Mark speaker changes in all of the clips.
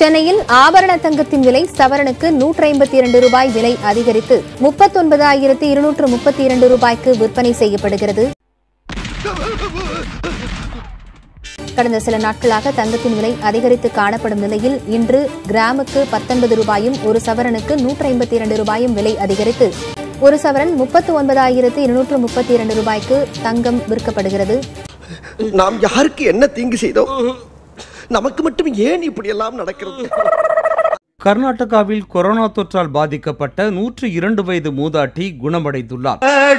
Speaker 1: சென்னையில் ஆபரண தங்கத்தின் விலை சவரனுக்கு 152 ரூபாய் விலை அதிகரித்து 39,232 ரூபாய்க்கு விற்பனை செய்யப்படுகிறது. கடந்த சில நாட்களாக தங்கத்தின் விலை அதிகரித்து காணப்படும் நிலையில் இன்று கிராமுக்கு 19 ரூபாயும் ஒரு சவரனுக்கு 152 ரூபாயும் விலை அதிகரித்து ஒரு சவரன் 39,232 ரூபாய்க்கு தங்கம் விற்கப்படுகிறது.
Speaker 2: நாம் யாருக்கு என்ன தீங்கு செய்தோம்? நமக்கு மட்டும் ஏன் இப்படி எல்லாம் நடக்கிறது?
Speaker 3: கர்நாடகாவில் கொரோனா தொற்றால் பாதிக்கப்பட்ட 102 வயது மூதாட்டி குணமடைந்துள்ளார்.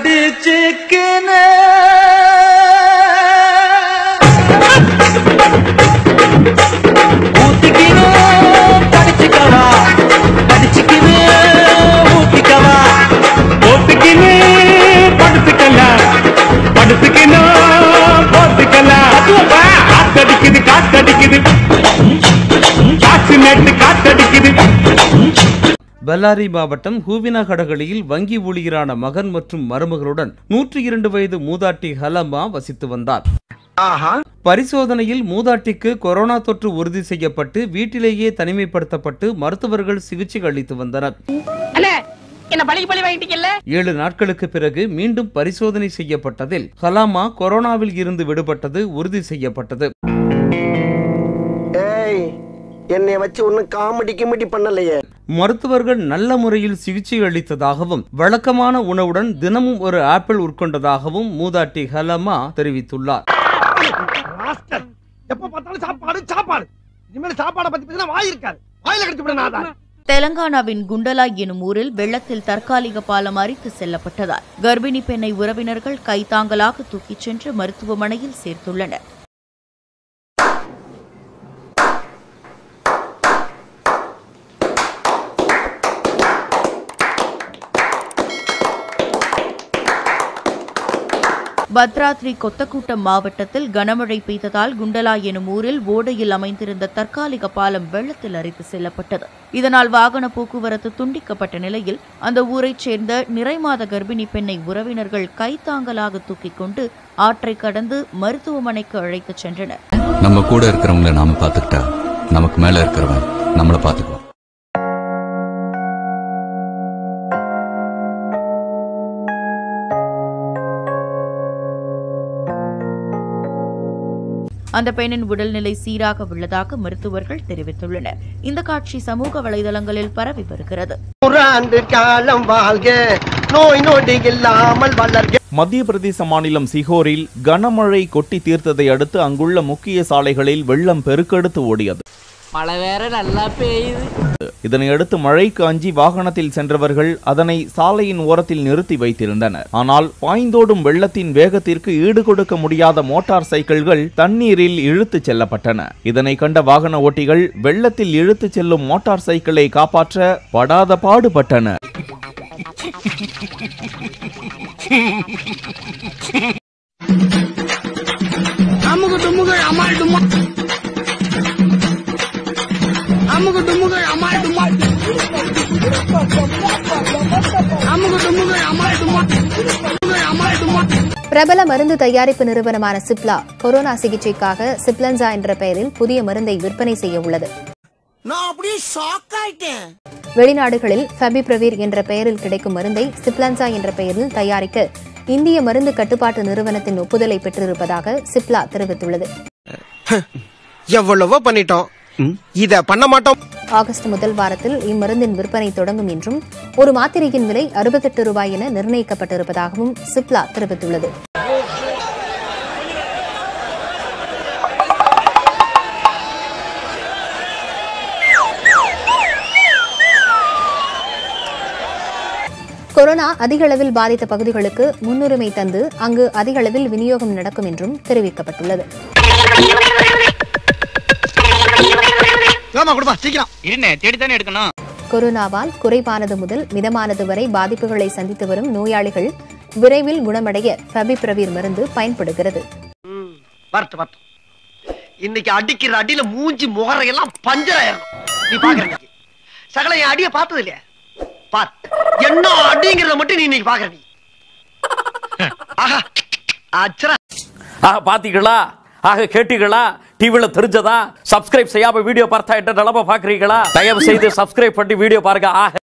Speaker 3: பெல்லாரி மாவட்டம் ஹூவினகடகளில் வங்கி ஊழியரான மகன் மற்றும் மருமகளுடன் 102 வயது மூதாட்டி ஹலமா வசித்து வந்தார். பரிசோதனையில் மூதாட்டிக்கு கொரோனா தொற்று உறுதி செய்யப்பட்டு வீட்டிலேயே தனிமைப்படுத்தப்பட்டு மருத்துவர்கள் சிகிச்சை அளித்து வந்தனர். 7 நாட்களுக்கு பிறகு மீண்டும் பரிசோதனை செய்யப்பட்டதில் ஹலாமா கொரோனாவில் இருந்து விடுபட்டது உறுதி செய்யப்பட்டது.
Speaker 2: என்னை வச்சு ஒன்னும் காமெடி பண்ணலையே.
Speaker 3: மருத்துவர்கள் நல்ல முறையில் சிகிச்சை அளித்ததாகவும் வழக்கமான உணவுடன் தினமும் ஒரு ஆப்பிள் உட்கொண்டதாகவும் மூதாட்டி ஹலமா தெரிவித்துள்ளார்.
Speaker 4: தெலங்கானாவின் குண்டலா எனும் ஊரில் வெள்ளத்தில் தற்காலிக பாலம் அரித்து செல்லப்பட்டதால் கர்ப்பிணி பெண்ணை உறவினர்கள் கைத்தாங்கலாக தூக்கிச் சென்று மருத்துவமனையில் சேர்த்துள்ளனர். பத்ராத்ரி கொத்தக்கூட்டம் மாவட்டத்தில் கனமழை பெய்ததால் குண்டலா எனும் ஊரில் ஓடையில் அமைந்திருந்த தற்காலிக பாலம் வெள்ளத்தில் அரித்து செல்லப்பட்டது. இதனால் வாகன போக்குவரத்து துண்டிக்கப்பட்ட நிலையில் அந்த ஊரைச் சேர்ந்த நிறைமாத கர்ப்பிணி பெண்ணை உறவினர்கள் கைத்தாங்கலாக தூக்கிக் கொண்டு ஆற்றை கடந்து மருத்துவமனைக்கு அழைத்துச் சென்றனர்.
Speaker 5: நம்ம கூட இருக்கிறவங்கள நாம பாத்துக்கிட்டா நமக்கு மேல இருக்கிறவன் நம்மள பாத்துக்குவோம்.
Speaker 4: அந்த பெண்ணின் உடல்நிலை சீராக உள்ளதாக மருத்துவர்கள் தெரிவித்துள்ளனர். இந்த காட்சி சமூக வலைதளங்களில் பரவி வருகிறது.
Speaker 6: மத்திய பிரதேச மாநிலம் சிஹோரில் கனமழை கொட்டி தீர்த்ததை அடுத்து அங்குள்ள முக்கிய சாலைகளில் வெள்ளம் பெருக்கெடுத்து ஓடியது. இதனையடுத்து மழைக்கு அஞ்சி வாகனத்தில் சென்றவர்கள் அதனை சாலையின் ஓரத்தில் நிறுத்தி வைத்திருந்தனர். ஆனால் பாய்ந்தோடும் வெள்ளத்தின் வேகத்திற்கு ஈடுகொடுக்க முடியாத மோட்டார் சைக்கிள்கள் தண்ணீரில் இழுத்துச் செல்லப்பட்டன. இதனை கண்ட வாகன ஓட்டிகள் வெள்ளத்தில் இழுத்துச் செல்லும் மோட்டார் சைக்கிளை காப்பாற்ற படாத பாடுபட்டனர்.
Speaker 1: பிரபல மருந்து தயாரிப்பு நிறுவனமான சிப்லா கொரோனா சிகிச்சைக்காக சிப்லன்சா என்ற பெயரில் புதிய மருந்தை விற்பனை செய்ய உள்ளது. வெளிநாடுகளில் ஃபெபிப்ரவிர் என்ற பெயரில் கிடைக்கும் மருந்தை சிப்லன்சா என்ற பெயரில் தயாரிக்க இந்திய மருந்து கட்டுப்பாட்டு நிறுவனத்தின் ஒப்புதலை பெற்றிருப்பதாக சிப்லா தெரிவித்துள்ளது.
Speaker 2: எவ்வளவோ பண்ணிட்டோம், இத பண்ண மாட்டோம்.
Speaker 1: ஆகஸ்ட் முதல் வாரத்தில் இம்மருந்தின் விற்பனை தொடங்கும் என்றும் ஒரு மாத்திரையின் விலை 68 ரூபாய் என நிர்ணயிக்கப்பட்டிருப்பதாகவும் சிப்லா தெரிவித்துள்ளது. கொரோனா அதிக அளவில் பாதித்த பகுதிகளுக்கு முன்னுரிமை தந்து அங்கு அதிக அளவில் விநியோகம் நடக்கும் என்றும் தெரிவிக்கப்பட்டுள்ளது. கொரோனாவால் குறைவானது முதல் மிதமானது வரை பாதிப்புகளை சந்தித்து வரும் நோயாளிகள் விரைவில் குணமடைய ஃபெபிப்ரவிர் மருந்து பயன்படுகிறது.
Speaker 2: இன்னைக்கு அடிக்கிற அடியில மூஞ்சி முகரையெல்லாம் பஞ்சராயிரும். நீ பாக்குற சகல என் அடிய பார்த்தது இல்லையா? என்ன அடிங்கிறத மட்டும் நீ இன்னைக்கு பாக்குற.
Speaker 7: பாத்தீங்களா? ஆக கேட்டீங்களா? டிவில தெரிஞ்சதா? சப்ஸ்கிரைப் செய்யாம வீடியோ பார்த்தா என்ன நிலைமை பாக்குறீங்களா? தயவு செய்து சப்ஸ்கிரைப் பண்ணி வீடியோ பாருங்க.